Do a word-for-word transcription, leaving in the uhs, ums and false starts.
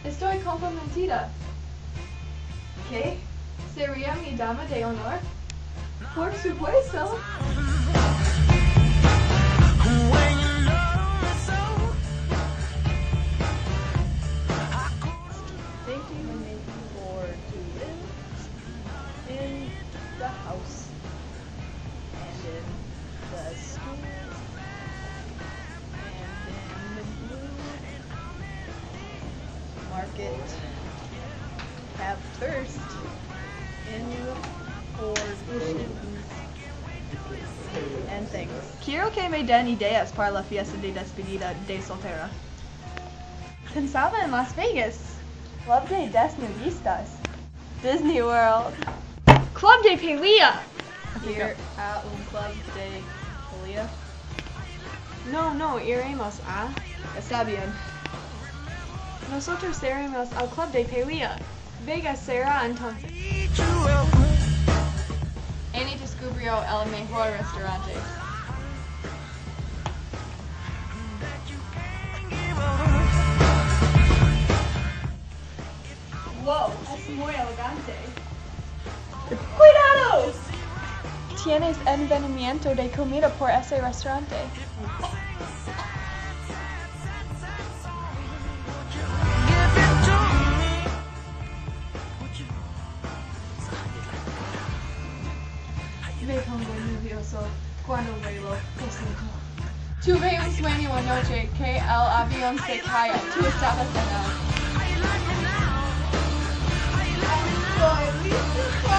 Estoy comprometida. ¿Qué? ¿Sería mi dama de honor? Por supuesto. Thank you for to live in the house and in the school and in the blue market. Have thirst in for dishes and things. Quiero que me den ideas para la fiesta de despedida de soltera. Pensaba en Las Vegas. Club de Desnudistas. Disney World. Club de Pelea. Here at un club de pelea. No, no, iremos a. Está bien. Nosotros iremos al Club de Pelea. Vegas será entonces. Annie descubrió el mejor restaurante. Wow, es muy elegante. ¡Cuidado! Tienes envenenamiento de comida por ese restaurante. Me pongo nervioso cuando veo cosito. Tuve un sueño anoche que el avión se cae. Tú estabas en él. Estoy listo.